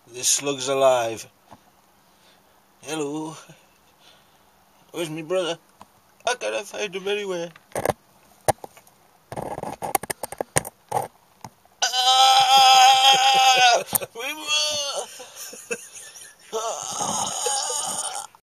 This slug's alive. Hello. Where's me brother? I can't find him anywhere.